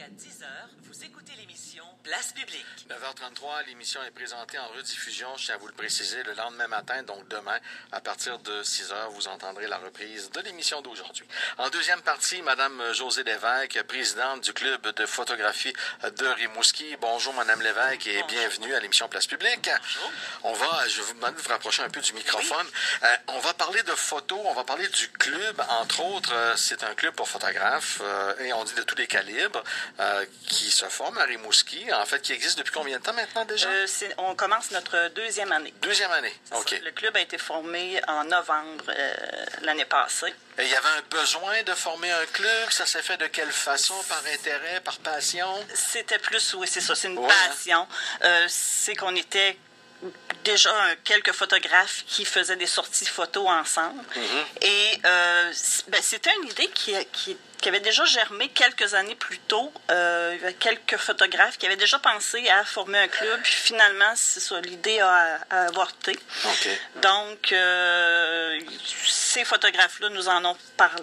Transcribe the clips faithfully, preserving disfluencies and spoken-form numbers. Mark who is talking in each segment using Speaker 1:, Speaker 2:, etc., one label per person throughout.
Speaker 1: Jusqu'à dix heures, vous écoutez l'émission Place publique.
Speaker 2: neuf heures trente-trois, l'émission est présentée en rediffusion, je tiens à vous le préciser, le lendemain matin, donc demain, à partir de six heures, vous entendrez la reprise de l'émission d'aujourd'hui. En deuxième partie, Mme Josée Lévesque, présidente du club de photographie de Rimouski. Bonjour, Mme Lévesque, et
Speaker 1: Bonjour.
Speaker 2: Bienvenue à l'émission Place publique.
Speaker 1: Bonjour.
Speaker 2: On va, je vais vous demander de vous rapprocher un peu du microphone. Oui. Euh, on va parler de photos, on va parler du club, entre autres, euh, c'est un club pour photographes, euh, et on dit de tous les calibres, euh, qui se forme à Rimouski, en fait, qui existe depuis combien de temps maintenant déjà?
Speaker 3: Euh, c'est, on commence notre deuxième année.
Speaker 2: Deuxième année,
Speaker 3: C'est
Speaker 2: OK.
Speaker 3: ça. Le club a été formé en novembre euh, l'année passée.
Speaker 2: Et il y avait un besoin de former un club, ça s'est fait de quelle façon? Par intérêt, par passion?
Speaker 3: C'était plus, oui, c'est ça, c'est une
Speaker 2: Ouais,
Speaker 3: passion. Hein? Euh, c'est qu'on était déjà un, quelques photographes qui faisaient des sorties photos ensemble. Mm-hmm. Et euh, ben, c'était une idée qui, qui, qui avait déjà germé quelques années plus tôt. Euh, il y avait quelques photographes qui avaient déjà pensé à former un club. Puis finalement, c'est ça, l'idée a, a avorté.
Speaker 2: Okay.
Speaker 3: Donc, euh, ces photographes-là nous en ont parlé.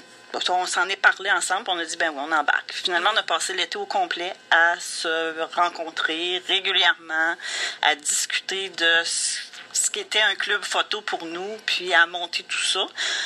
Speaker 3: On s'en est parlé ensemble, puis on a dit, ben oui, on embarque. Finalement, on a passé l'été au complet à se rencontrer régulièrement, à discuter de ce qu'était un club photo pour nous, puis à monter tout ça.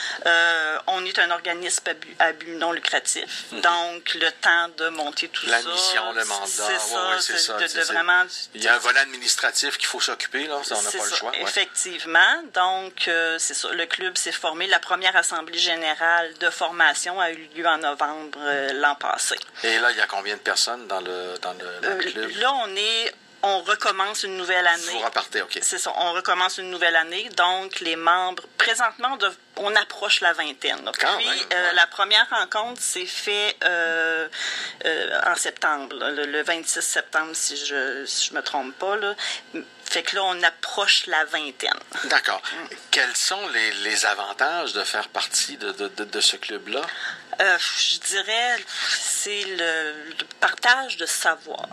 Speaker 3: Euh, on est un organisme à but, à but non lucratif, mm-hmm. donc le temps de monter tout
Speaker 2: La
Speaker 3: ça...
Speaker 2: La mission, le mandat,
Speaker 3: c'est ça,
Speaker 2: ouais, ouais, c'est, c'est ça.
Speaker 3: De,
Speaker 2: c'est,
Speaker 3: de
Speaker 2: c'est...
Speaker 3: Vraiment...
Speaker 2: Il y a un volet administratif qu'il faut s'occuper, là, ça, on n'a pas
Speaker 3: ça,
Speaker 2: le choix. Ouais.
Speaker 3: Effectivement, donc euh, c'est ça, le club s'est formé. La première assemblée générale de formation a eu lieu en novembre euh, l'an passé.
Speaker 2: Et là, il y a combien de personnes dans le, dans le, dans le
Speaker 3: euh,
Speaker 2: club?
Speaker 3: Là, on est... On recommence une nouvelle année.
Speaker 2: Vous repartez, OK.
Speaker 3: C'est ça, on recommence une nouvelle année. Donc, les membres, présentement, on, dev... on approche la vingtaine. Là.
Speaker 2: Quand
Speaker 3: Puis,
Speaker 2: même,
Speaker 3: euh,
Speaker 2: ouais.
Speaker 3: la première rencontre s'est faite euh, euh, en septembre, là, le, le vingt-six septembre, si je ne si me trompe pas. Là. Fait que là, on approche la vingtaine.
Speaker 2: D'accord. Mm. Quels sont les, les avantages de faire partie de, de, de, de ce club-là?
Speaker 3: Euh, je dirais, c'est le, le partage de savoir.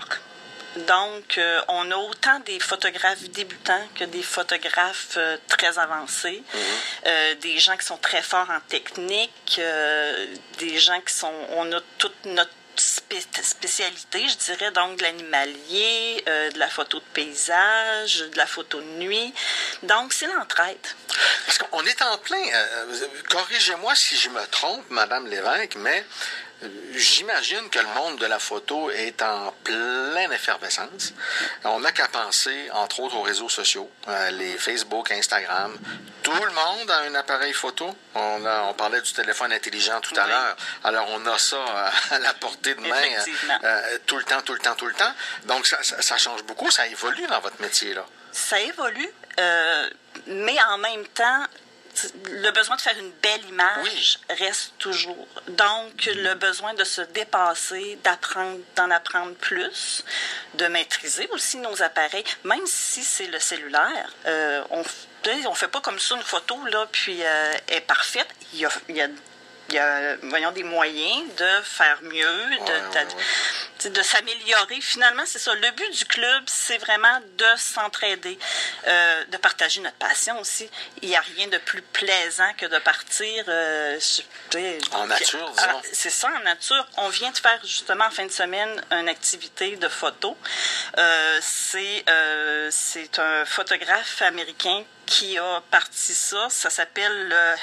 Speaker 3: Donc, euh, on a autant des photographes débutants que des photographes euh, très avancés, mm-hmm. euh, des gens qui sont très forts en technique, euh, des gens qui sont... On a toute notre spé- spécialité, je dirais, donc de l'animalier, euh, de la photo de paysage, de la photo de nuit. Donc, c'est l'entraide.
Speaker 2: Parce qu'on est en plein... Euh, corrigez-moi si je me trompe, Mme Lévesque, mais... J'imagine que le monde de la photo est en pleine effervescence. On n'a qu'à penser, entre autres, aux réseaux sociaux, euh, les Facebook, Instagram. Tout le monde a un appareil photo. On, a, on parlait du téléphone intelligent tout à oui. l'heure. Alors, on a ça à la portée de main euh, euh, tout le temps, tout le temps, tout le temps. Donc, ça, ça, ça change beaucoup. Ça évolue dans votre métier, là.
Speaker 3: Ça évolue, euh, mais en même temps... Le besoin de faire une belle image oui. reste toujours. Donc, le besoin de se dépasser, d'apprendre, d'en apprendre plus, de maîtriser aussi nos appareils, même si c'est le cellulaire. Euh, on ne fait pas comme ça une photo, là, puis euh, est parfaite. Il y a, il y a Il y a, voyons, des moyens de faire mieux, de,
Speaker 2: ouais,
Speaker 3: de,
Speaker 2: ouais,
Speaker 3: ouais. de s'améliorer. Finalement, c'est ça. Le but du club, c'est vraiment de s'entraider, euh, de partager notre passion aussi. Il n'y a rien de plus plaisant que de partir... Euh,
Speaker 2: en nature, disons.
Speaker 3: Alors, c'est ça, en nature. On vient de faire, justement, en fin de semaine, une activité de photo. Euh, c'est, euh, c'est un photographe américain qui a parti ça. Ça s'appelle... Euh,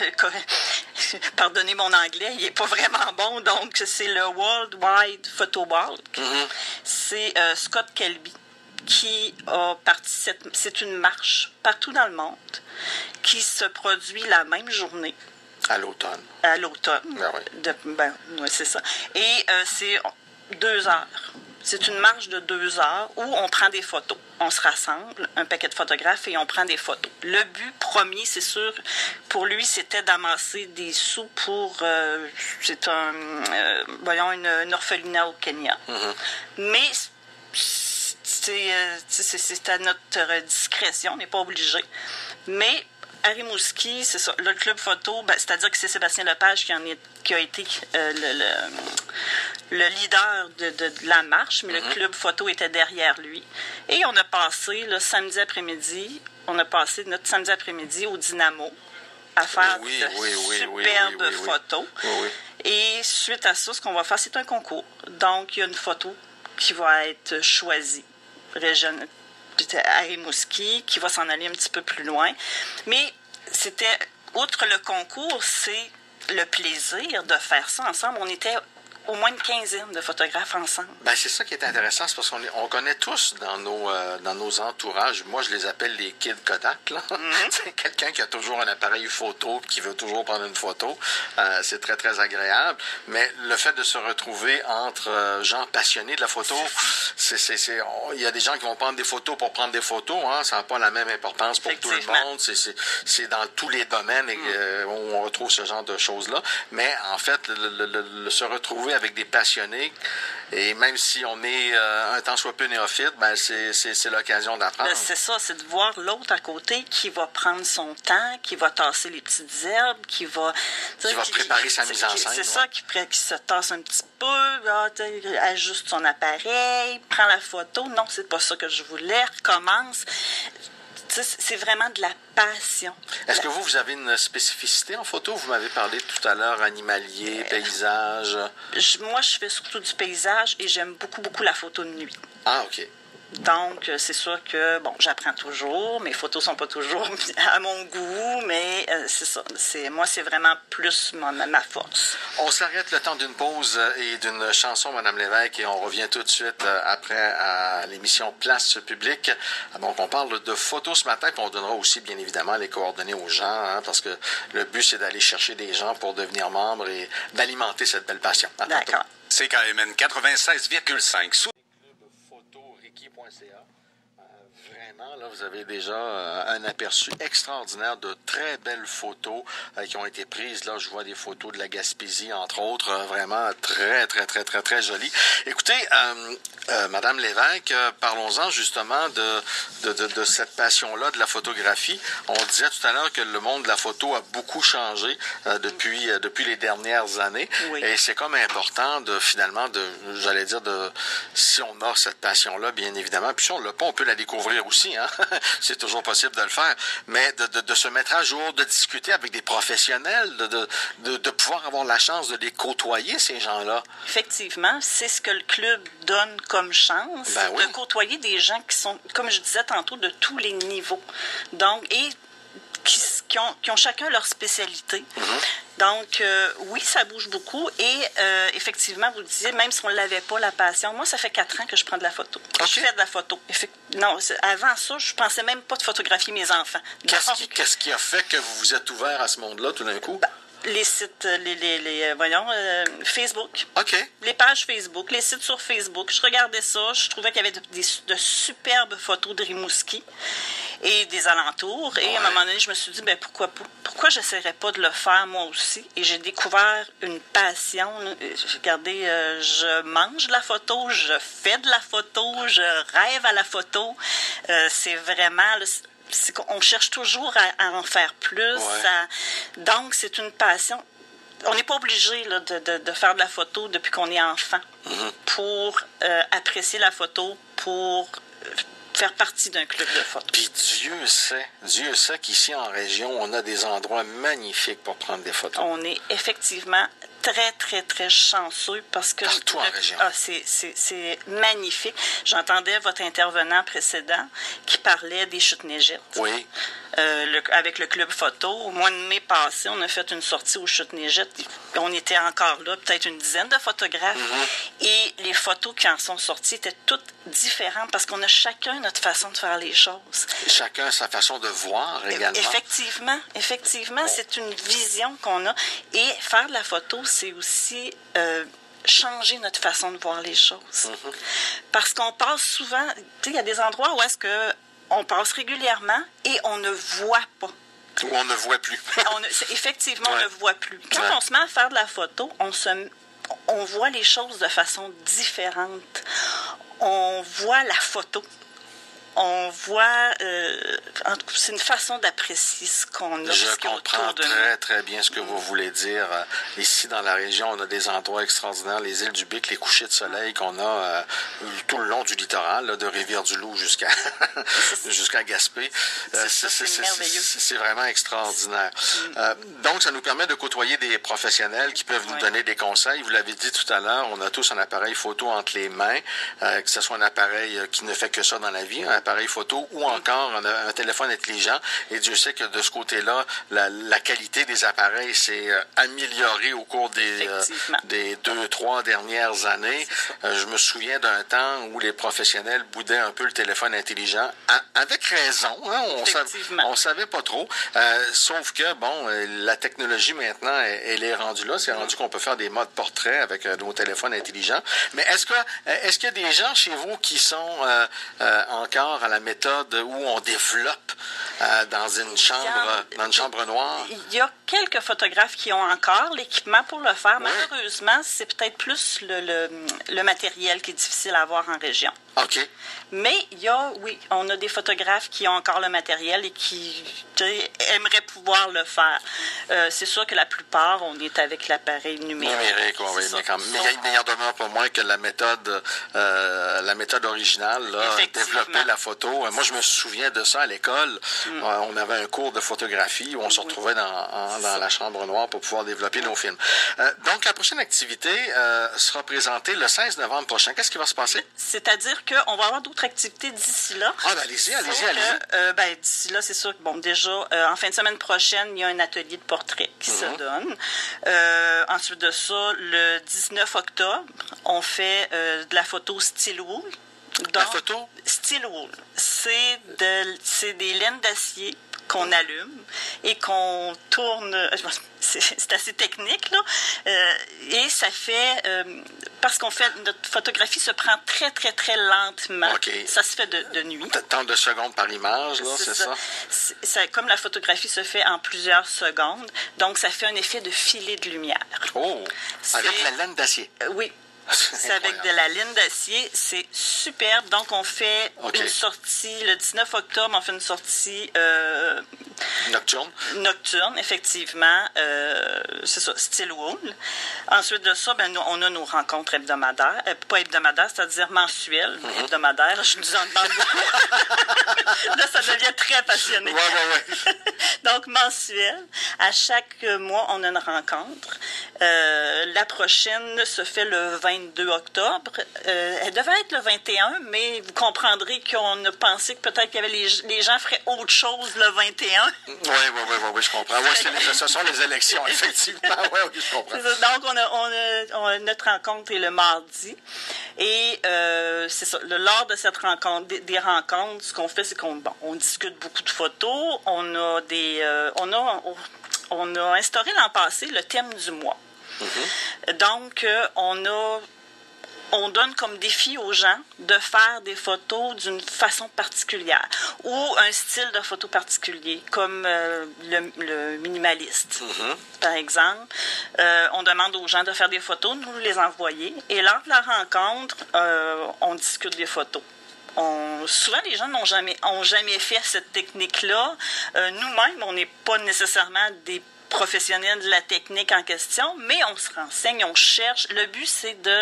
Speaker 3: pardonnez mon anglais, il n'est pas vraiment bon, donc c'est le World Wide Photo Walk. Mm-hmm. C'est euh, Scott Kelby qui a parti cette... C'est une marche partout dans le monde qui se produit la même journée.
Speaker 2: À l'automne.
Speaker 3: À l'automne.
Speaker 2: Ben oui.
Speaker 3: De, ben, oui, c'est ça. Et euh, c'est deux heures. C'est une marche de deux heures où on prend des photos. On se rassemble, un paquet de photographes, et on prend des photos. Le but premier, c'est sûr, pour lui, c'était d'amasser des sous pour... Euh, c'est un... Euh, voyons, une, une orphelinat au Kenya. Mm-hmm. Mais c'est, c'est, c'est à notre discrétion, on n'est pas obligé. Mais... À Rimouski, c'est ça. Le club photo, ben, c'est-à-dire que c'est Sébastien Lepage qui, en est, qui a été euh, le, le, le leader de, de, de la marche, mais mm-hmm. le club photo était derrière lui. Et on a passé le samedi après-midi, on a passé notre samedi après-midi au Dynamo à faire
Speaker 2: oui,
Speaker 3: de
Speaker 2: oui, oui,
Speaker 3: superbes
Speaker 2: oui, oui, oui,
Speaker 3: photos.
Speaker 2: Oui, oui.
Speaker 3: Et suite à ça, ce qu'on va faire, c'est un concours. Donc, il y a une photo qui va être choisie. Région à Rimouski, qui va s'en aller un petit peu plus loin. Mais c'était, outre le concours, c'est le plaisir de faire ça ensemble. On était au moins une quinzaine de photographes ensemble.
Speaker 2: Ben, c'est ça qui est intéressant, c'est parce qu'on est- on connaît tous dans nos, euh, dans nos entourages, moi je les appelle les kids Kodak, là. Mm-hmm. C'est quelqu'un qui a toujours un appareil photo, qui veut toujours prendre une photo. Euh, c'est très, très agréable. Mais le fait de se retrouver entre euh, gens passionnés de la photo, c'est, c'est, c'est, on- il y a des gens qui vont prendre des photos pour prendre des photos, hein, ça n'a pas la même importance pour tout le monde. C'est, c'est, c'est dans tous les domaines et, euh, où on retrouve ce genre de choses-là. Mais en fait, le, le, le, le se retrouver avec des passionnés, et même si on est euh, un tant soit peu néophyte, ben c'est, c'est, c'est l'occasion d'apprendre.
Speaker 3: Ben, c'est ça, c'est de voir l'autre à côté qui va prendre son temps, qui va tasser les petites herbes, qui va...
Speaker 2: Qui va qui, préparer qui, sa mise en scène.
Speaker 3: C'est ouais. ça, qui, qui se tasse un petit peu, là, ajuste son appareil, prend la photo. Non, c'est pas ça que je voulais, recommence. C'est vraiment de la passion.
Speaker 2: Est-ce que vous, vous avez une spécificité en photo? Vous m'avez parlé tout à l'heure animalier, paysage.
Speaker 3: Je, moi, je fais surtout du paysage et j'aime beaucoup, beaucoup la photo de nuit.
Speaker 2: Ah, OK.
Speaker 3: Donc, c'est sûr que, bon, j'apprends toujours. Mes photos sont pas toujours à mon goût, mais euh, c'est ça. C'est, moi, c'est vraiment plus ma, ma force.
Speaker 2: On s'arrête le temps d'une pause et d'une chanson, Mme Lévesque, et on revient tout de suite après à l'émission Place publique. Donc, on parle de photos ce matin, puis on donnera aussi, bien évidemment, les coordonnées aux gens, hein, parce que le but, c'est d'aller chercher des gens pour devenir membre et d'alimenter cette belle passion. À
Speaker 3: D'accord.
Speaker 4: C K M N quatre-vingt-seize virgule cinq. Sous...
Speaker 2: Vraiment, là, vous avez déjà euh, un aperçu extraordinaire de très belles photos euh, qui ont été prises. Là, je vois des photos de la Gaspésie, entre autres, euh, vraiment très, très, très, très, très jolies. Écoutez, euh, euh, Madame Lévesque, euh, parlons-en justement de, de, de, de cette passion-là de la photographie. On disait tout à l'heure que le monde de la photo a beaucoup changé euh, depuis, euh, depuis les dernières années.
Speaker 3: Oui.
Speaker 2: Et c'est comme important de, finalement, de, j'allais dire, de, si on a cette passion-là, bien évidemment, puis si on l'a pas, on peut la découvrir aussi, hein? C'est toujours possible de le faire, mais de, de, de se mettre à jour, de discuter avec des professionnels, de, de, de, de pouvoir avoir la chance de les côtoyer, ces gens-là.
Speaker 3: Effectivement, c'est ce que le club donne comme chance,
Speaker 2: ben oui.
Speaker 3: de côtoyer des gens qui sont, comme je disais tantôt, de tous les niveaux. Donc, et qui, qui, ont, qui ont chacun leur spécialité. Mm-hmm. Donc, euh, oui, ça bouge beaucoup. Et euh, effectivement, vous le disiez, même si on ne l'avait pas, la passion, moi, ça fait quatre ans que je prends de la photo. Okay. Je fais de la photo. Effect... Non, avant ça, je ne pensais même pas de photographier mes enfants.
Speaker 2: Qu'est-ce, Donc, qui, qu'est-ce qui a fait que vous vous êtes ouvert à ce monde-là tout d'un coup?
Speaker 3: Ben, les sites, les, les, les voyons, euh, Facebook.
Speaker 2: OK.
Speaker 3: Les pages Facebook, les sites sur Facebook. Je regardais ça, je trouvais qu'il y avait de, de, de superbes photos de Rimouski et des alentours. Et ouais. à un moment donné, je me suis dit, ben pourquoi pas? Pourquoi j'essaierais pas de le faire moi aussi? Et j'ai découvert une passion. Regardez, euh, je mange de la photo, je fais de la photo, je rêve à la photo. Euh, c'est vraiment... Là, c'est qu'on cherche toujours à, à en faire plus.
Speaker 2: Ouais.
Speaker 3: À... Donc, c'est une passion. On n'est pas obligé là, de, de, de faire de la photo depuis qu'on est enfant mm-hmm. pour euh, apprécier la photo, pour faire partie d'un club de photo.
Speaker 2: Puis Dieu sait, Dieu sait qu'ici en région, on a des endroits magnifiques pour prendre des photos.
Speaker 3: On est effectivement très, très, très chanceux parce que...
Speaker 2: Partout
Speaker 3: le,
Speaker 2: en région.
Speaker 3: Ah, c'est, c'est, c'est magnifique. J'entendais votre intervenant précédent qui parlait des chutes neigettes.
Speaker 2: Oui.
Speaker 3: Euh, le, avec le club photo. Au mois de mai passé, on a fait une sortie aux chutes neigettes. On était encore là, peut-être une dizaine de photographes. Mm-hmm. Et les photos qui en sont sorties étaient toutes différentes parce qu'on a chacun notre façon de faire les choses.
Speaker 2: Chacun sa façon de voir également.
Speaker 3: Effectivement, effectivement, bon. C'est une vision qu'on a. Et faire de la photo, c'est aussi euh, changer notre façon de voir les choses. Mm-hmm. Parce qu'on passe souvent, tu sais, il y a des endroits où est-ce que on passe régulièrement et on ne voit pas.
Speaker 2: Ou on ne voit plus.
Speaker 3: on ne, effectivement, ouais. on ne voit plus. Quand
Speaker 2: ouais.
Speaker 3: on se met à faire de la photo, on, se, on voit les choses de façon différente. On voit la photo on voit, euh, c'est une façon d'apprécier ce qu'on a.
Speaker 2: Je
Speaker 3: ce qu'il y a
Speaker 2: comprends
Speaker 3: autour de
Speaker 2: très,
Speaker 3: nous.
Speaker 2: très bien ce que vous voulez dire. Euh, Ici, dans la région, on a des endroits extraordinaires, les îles du Bic, les couchers de soleil qu'on a euh, tout le long du littoral, là, de Rivière-du-Loup jusqu'à jusqu'à Gaspé. Euh,
Speaker 3: C'est ça, c'est merveilleux.
Speaker 2: C'est c'est vraiment extraordinaire. Mm. Euh, donc, ça nous permet de côtoyer des professionnels qui peuvent nous
Speaker 3: Oui.
Speaker 2: donner des conseils. Vous l'avez dit tout à l'heure, on a tous un appareil photo entre les mains, euh, que ce soit un appareil qui ne fait que ça dans la vie, un appareil photo ou encore un, un téléphone intelligent. Et Dieu sait que de ce côté-là, la, la qualité des appareils s'est euh, améliorée au cours des, euh, des deux, trois dernières années. Euh, je me souviens d'un temps où les professionnels boudaient un peu le téléphone intelligent, à, avec raison. Hein, on savait, on savait pas trop. Euh, sauf que, bon, la technologie maintenant, elle, elle est rendue là. C'est rendu qu'on peut faire des modes portraits avec euh, nos téléphones intelligents. Mais est-ce que est-ce qu'il y a des gens chez vous qui sont euh, euh, encore à la méthode où on développe euh, dans une chambre, dans une chambre noire?
Speaker 3: Il y a quelques photographes qui ont encore l'équipement pour le faire. Oui. Malheureusement, c'est peut-être plus le, le, le matériel qui est difficile à avoir en région.
Speaker 2: OK.
Speaker 3: Mais il y a, oui, on a des photographes qui ont encore le matériel et qui aimeraient pouvoir le faire. Euh, c'est sûr que la plupart, on est avec l'appareil numérique.
Speaker 2: Numérique, oui, mais quand même. Mais il y en demeure pas moins que la méthode, euh, la méthode originale, là, développer la photo. Moi, je me souviens de ça à l'école. Mm. Euh, on avait un cours de photographie où on se retrouvait dans, en, dans la chambre noire pour pouvoir développer nos films. Euh, donc, la prochaine activité euh, sera présentée le seize novembre prochain. Qu'est-ce qui va se passer?
Speaker 3: C'est-à-dire qu'on va avoir d'autres activités d'ici là.
Speaker 2: Ah, ben allez-y, allez-y, allez-y.
Speaker 3: Euh, ben, d'ici là, c'est sûr que, bon, déjà, euh, en fin de semaine prochaine, il y a un atelier de portrait qui mm-hmm. se donne. Euh, ensuite de ça, le dix-neuf octobre, on fait euh, de la photo style wool. Donc,
Speaker 2: la photo?
Speaker 3: Style wool. C'est de, c'est des laines d'acier qu'on allume et qu'on tourne. C'est assez technique, là. Euh, et ça fait... Euh, parce qu'on fait... Notre photographie se prend très, très, très lentement.
Speaker 2: Okay.
Speaker 3: Ça se fait de, de nuit.
Speaker 2: Tant de secondes par image, là, c'est ça?
Speaker 3: ça? ça? Comme la photographie se fait en plusieurs secondes, donc ça fait un effet de filet de lumière.
Speaker 2: Oh! Avec la laine d'acier.
Speaker 3: Euh, oui. C'est avec de la laine d'acier. C'est superbe. Donc, on fait okay. une sortie, le dix-neuf octobre, on fait une sortie... Euh,
Speaker 2: nocturne.
Speaker 3: Nocturne, effectivement. Euh, c'est ça, style wool. Ensuite de ça, ben, nous, on a nos rencontres hebdomadaires. Euh, pas hebdomadaires, c'est-à-dire mensuelles. Mm-hmm. Hebdomadaires, je nous en demande beaucoup. Là, ça devient très passionné.
Speaker 2: Oui, oui, oui.
Speaker 3: Donc, mensuelles. À chaque mois, on a une rencontre. Euh, la prochaine se fait le vingt-deux octobre. Euh, elle devait être le vingt et un, mais vous comprendrez qu'on a pensé que peut-être que les, les gens feraient autre chose le vingt et un.
Speaker 2: Oui, oui, oui, oui, oui, je comprends. Oui, les, ce sont les élections, effectivement. Oui, oui, je comprends.
Speaker 3: Donc, on a, on a, on a, notre rencontre est le mardi. Et euh, c'est ça. Le, lors de cette rencontre, des, des rencontres, ce qu'on fait, c'est qu'on bon, on discute beaucoup de photos. On a des, euh, on a, on, on a instauré l'an passé le thème du mois. Mm-hmm. Donc, euh, on a, on donne comme défi aux gens de faire des photos d'une façon particulière ou un style de photo particulier, comme euh, le, le minimaliste, mm-hmm. par exemple. Euh, on demande aux gens de faire des photos, nous les envoyer, et lors de la rencontre, euh, on discute des photos. On, souvent, les gens n'ont jamais, ont jamais fait cette technique-là. Euh, nous-mêmes, on n'est pas nécessairement des professionnels de la technique en question, mais on se renseigne, on cherche. Le but, c'est de...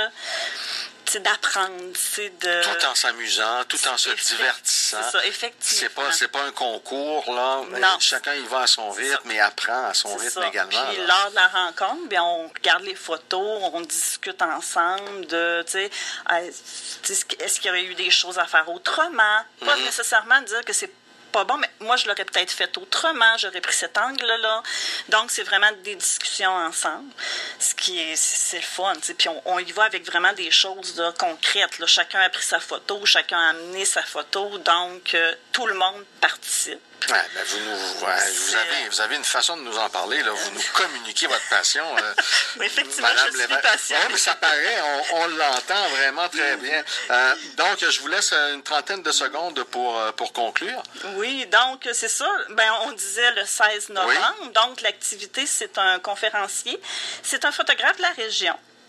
Speaker 3: c'est d'apprendre, c'est de...
Speaker 2: Tout en s'amusant, tout en se
Speaker 3: Effect...
Speaker 2: divertissant.
Speaker 3: C'est ça, effectivement.
Speaker 2: C'est pas, c'est pas un concours, là.
Speaker 3: Non.
Speaker 2: Chacun y va à son rythme, mais apprend à son
Speaker 3: c'est
Speaker 2: rythme
Speaker 3: ça.
Speaker 2: également.
Speaker 3: Puis,
Speaker 2: là.
Speaker 3: lors de la rencontre, bien, on regarde les photos, on discute ensemble de, tu sais, est-ce qu'il y aurait eu des choses à faire autrement? Pas mm-hmm. nécessairement dire que c'est pas bon, mais moi, je l'aurais peut-être fait autrement, j'aurais pris cet angle-là. Donc, c'est vraiment des discussions ensemble, ce qui est, c'est le fun, tu sais. Puis, on, on y va avec vraiment des choses là, concrètes, là. Chacun a pris sa photo, chacun a amené sa photo, donc, euh, tout le monde participe.
Speaker 2: Ouais, ben vous, nous, ouais, vous, avez, vous avez une façon de nous en parler, là. Vous nous communiquez votre passion. Euh,
Speaker 3: oui, effectivement,
Speaker 2: Madame
Speaker 3: je suis
Speaker 2: Lévesque.
Speaker 3: passionnée.
Speaker 2: Oui, mais ça paraît, on, on l'entend vraiment très bien. Euh, donc, je vous laisse une trentaine de secondes pour, pour conclure.
Speaker 3: Oui, donc, c'est ça. Ben, on disait le seize novembre. Oui. Donc, l'activité, c'est un conférencier. C'est un photographe de la région.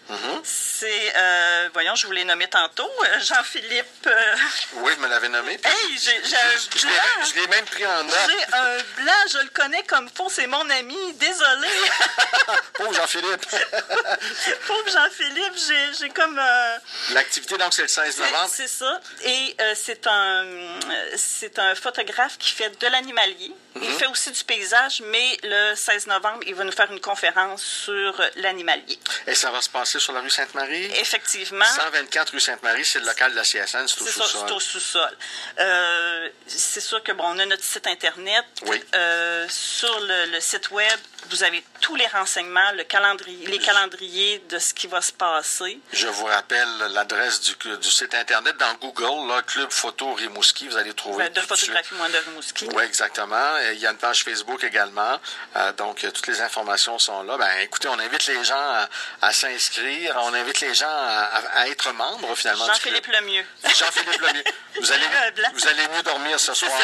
Speaker 2: Mm-hmm.
Speaker 3: C'est, euh, voyons, je vous l'ai nommé tantôt, euh, Jean-Philippe... Euh...
Speaker 2: Oui, je me l'avais nommé.
Speaker 3: Hey, j'ai, j'ai un
Speaker 2: Je
Speaker 3: blanc.
Speaker 2: l'ai, je l'ai même pris en note.
Speaker 3: J'ai un blanc, je le connais comme faux, c'est mon ami, désolé.
Speaker 2: Oh, Jean-Philippe.
Speaker 3: Pauvre Jean-Philippe, j'ai, j'ai comme... Euh...
Speaker 2: L'activité, donc, c'est le seize novembre.
Speaker 3: C'est, c'est ça. Et euh, c'est, un, euh, c'est un photographe qui fait de l'animalier. Mm-hmm. Il fait aussi du paysage, mais le seize novembre, il va nous faire une conférence sur l'animalier.
Speaker 2: Et ça va se passer sur la rue Sainte-Marie?
Speaker 3: Effectivement.
Speaker 2: cent vingt-quatre rue Sainte-Marie, c'est le local de la C S N, c'est au
Speaker 3: c'est
Speaker 2: sous-sol.
Speaker 3: Ça, c'est au sous-sol. Euh, c'est sûr que, bon, on a notre site Internet.
Speaker 2: Oui.
Speaker 3: Euh, sur le, le site Web, vous avez tous les renseignements, le calendrier, les calendriers de ce qui va se passer.
Speaker 2: Je vous rappelle l'adresse du, du site Internet dans Google, là, Club Photo Rimouski, vous allez trouver.
Speaker 3: Ben, de photographie moins de Rimouski.
Speaker 2: Oui, exactement. Il y a une page Facebook également. Euh, donc, toutes les informations sont là. Ben, écoutez, on invite les gens à, à s'inscrire. On invite les gens à, à être membres, finalement.
Speaker 3: Jean-Philippe Lemieux.
Speaker 2: Jean-Philippe Lemieux. Vous allez, vous allez mieux dormir ce soir.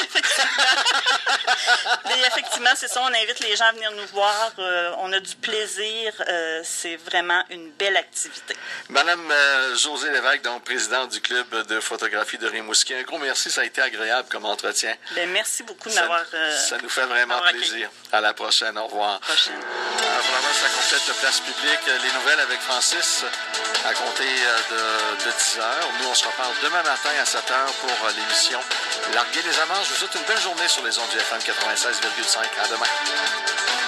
Speaker 3: Mais effectivement, c'est ça. On invite les gens à venir nous voir. Euh, on a du plaisir. Euh, c'est vraiment une belle activité.
Speaker 2: Madame euh, Josée Lévesque, donc présidente du club de photographie de Rimouski, un gros merci. Ça a été agréable comme entretien.
Speaker 3: Bien, merci beaucoup de
Speaker 2: ça,
Speaker 3: m'avoir euh,
Speaker 2: Ça nous fait vraiment plaisir. À la prochaine. Au revoir.
Speaker 3: Prochaine.
Speaker 2: Alors, vraiment, ça complète le Place Publique. Les nouvelles avec Francis à compter de, de dix heures. Nous, on se reparle demain matin à sept heures pour l'émission Larguer les amarres. Je vous souhaite une belle journée sur les ondes du F M quatre-vingt-seize virgule cinq. À demain.